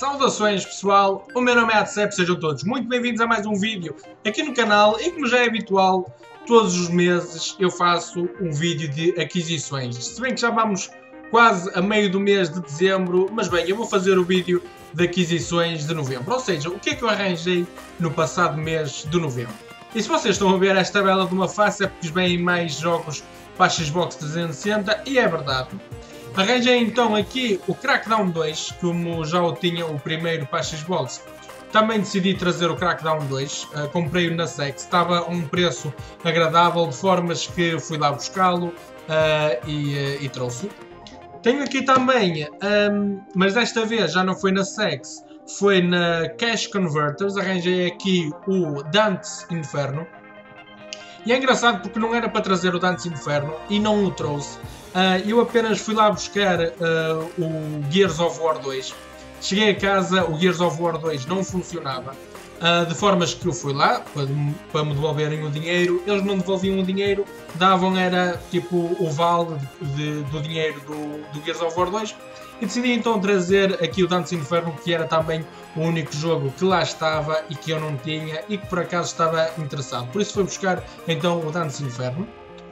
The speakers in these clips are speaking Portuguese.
Saudações pessoal, o meu nome é Atsep, sejam todos muito bem-vindos a mais um vídeo aqui no canal e como já é habitual, todos os meses eu faço um vídeo de aquisições. Se bem que já vamos quase a meio do mês de dezembro, mas bem, eu vou fazer o vídeo de aquisições de novembro, ou seja, o que é que eu arranjei no passado mês de novembro. E se vocês estão a ver esta bela de uma face é porque vêm mais jogos para a Xbox 360 e é verdade. Arranjei então aqui o Crackdown 2, como já o tinha o primeiro para a Xbox. Também decidi trazer o Crackdown 2, comprei-o na Sex, estava a um preço agradável, de formas que fui lá buscá-lo e trouxe-o. Tenho aqui também, mas desta vez já não foi na Sex, foi na Cash Converters, arranjei aqui o Dante's Inferno. E é engraçado porque não era para trazer o Dante's Inferno e não o trouxe. Eu apenas fui lá buscar o Gears of War 2. Cheguei a casa, o Gears of War 2 não funcionava. De formas que eu fui lá para me devolverem o dinheiro. Eles não devolviam o dinheiro, davam era tipo o vale do dinheiro do Gears of War 2. E decidi então trazer aqui o Dante's Inferno, que era também o único jogo que lá estava e que eu não tinha e que por acaso estava interessado. Por isso fui buscar então o Dante's Inferno.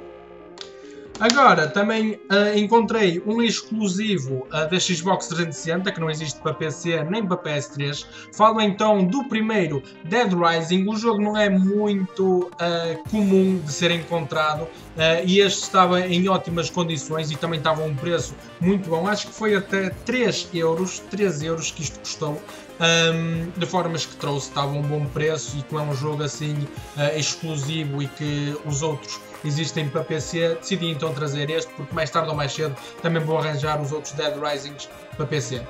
Agora também encontrei um exclusivo da Xbox 360 que não existe para PC nem para PS3. Falo então do primeiro Dead Rising. O jogo não é muito comum de ser encontrado e este estava em ótimas condições e também estava a um preço muito bom. Acho que foi até 3 euros que isto custou. De formas que trouxe, estava a um bom preço e como é um jogo assim exclusivo e que os outros existem para PC, decidi então trazer este porque mais tarde ou mais cedo também vou arranjar os outros Dead Risings para PC.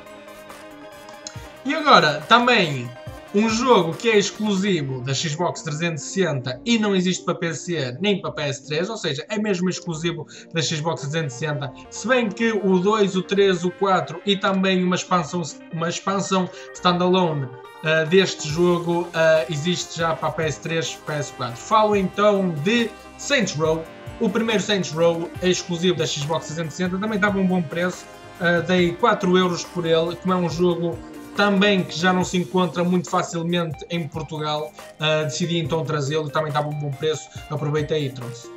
E agora também um jogo que é exclusivo da Xbox 360 e não existe para PC nem para PS3, ou seja, é mesmo exclusivo da Xbox 360, se bem que o 2, o 3, o 4 e também uma expansão standalone deste jogo existe já para PS3 e PS4. Falo então de Saints Row. O primeiro Saints Row é exclusivo da Xbox 360, também estava a um bom preço, dei 4 euros por ele, como é um jogo também que já não se encontra muito facilmente em Portugal, decidi então trazê-lo, também estava a um bom preço, aproveitei e trouxe.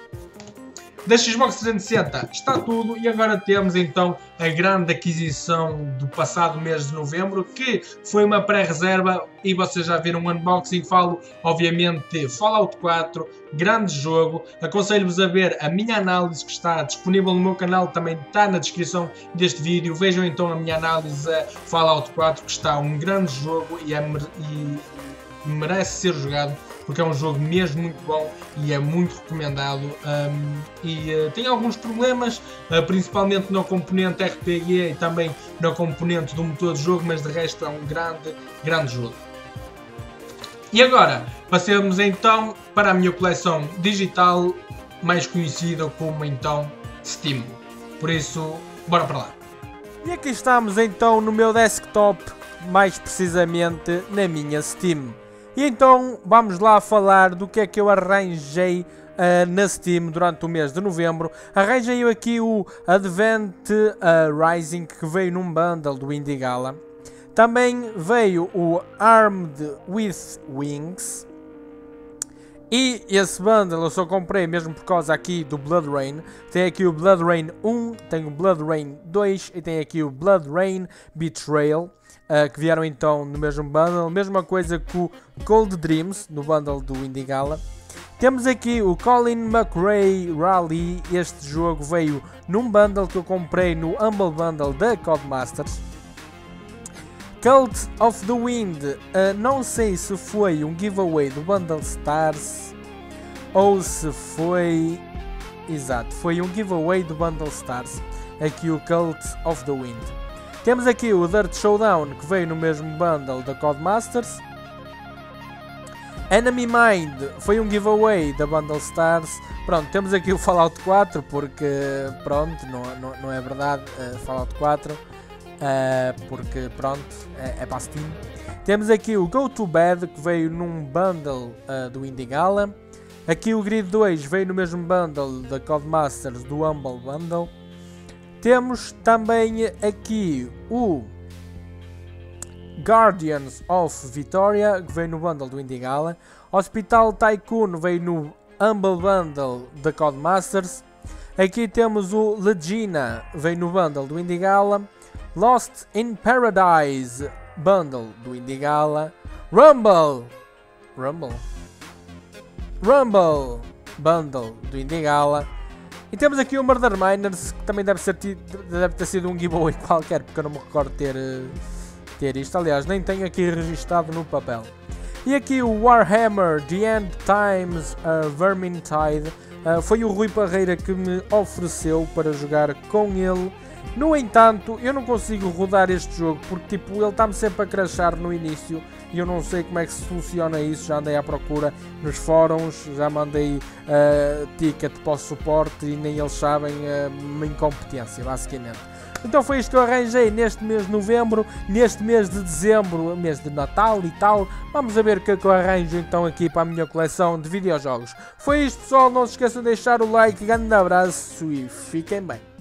Da Xbox 360 está tudo e agora temos então a grande aquisição do passado mês de novembro, que foi uma pré-reserva e vocês já viram o unboxing. Falo obviamente de Fallout 4, grande jogo, aconselho-vos a ver a minha análise que está disponível no meu canal, também está na descrição deste vídeo. Vejam então a minha análise a Fallout 4, que está um grande jogo e merece ser jogado, porque é um jogo mesmo muito bom e é muito recomendado. Tem alguns problemas, principalmente no componente RPG e também no componente do motor de jogo, mas de resto é um grande jogo. E agora passemos então para a minha coleção digital, mais conhecida como então Steam. Por isso, bora para lá. E aqui estamos então no meu desktop, mais precisamente na minha Steam. E então vamos lá falar do que é que eu arranjei na Steam durante o mês de novembro. Arranjei aqui o Advent Rising, que veio num bundle do Indie Gala. Também veio o Armed with Wings. E esse bundle eu só comprei mesmo por causa aqui do Blood Rain. Tem aqui o Blood Rain 1, tem o Blood Rain 2 e tem aqui o Blood Rain Betrayal. Que vieram então no mesmo bundle, mesma coisa que o Cold Dreams no bundle do Indie Gala. Temos aqui o Colin McRae Rally. Este jogo veio num bundle que eu comprei no Humble Bundle da Codemasters. Cult of the Wind, não sei se foi um giveaway do Bundle Stars ou se foi... Exato, foi um giveaway do Bundle Stars, aqui o Cult of the Wind. Temos aqui o Dirt Showdown, que veio no mesmo bundle da Codemasters. Enemy Mind foi um giveaway da Bundle Stars. Pronto, temos aqui o Fallout 4, porque pronto, não é verdade, Fallout 4, porque pronto, é para Steam. Temos aqui o Go To Bed, que veio num bundle do Indie Gala. Aqui o Grid 2 veio no mesmo bundle da Codemasters do Humble Bundle. Temos também aqui o Guardians of Victoria, que veio no bundle do Indigala. Hospital Tycoon veio no Humble Bundle da Codemasters. Aqui temos o Legina, veio no bundle do Indigala. Lost in Paradise bundle do Indigala. Rumble bundle do Indigala. E temos aqui o Murder Miners, que também deve ter sido um giveaway qualquer, porque eu não me recordo ter isto. Aliás, nem tenho aqui registado no papel. E aqui o Warhammer The End Times Vermintide. Foi o Rui Parreira que me ofereceu para jogar com ele. No entanto, eu não consigo rodar este jogo porque tipo, ele está-me sempre a crashar no início e eu não sei como é que se soluciona isso. Já andei à procura nos fóruns, já mandei ticket para o suporte e nem eles sabem a minha incompetência, basicamente. Então foi isto que eu arranjei neste mês de novembro, neste mês de dezembro, mês de Natal e tal. Vamos ver o que é que eu arranjo então aqui para a minha coleção de videojogos. Foi isto, pessoal, não se esqueçam de deixar o like, grande abraço e fiquem bem.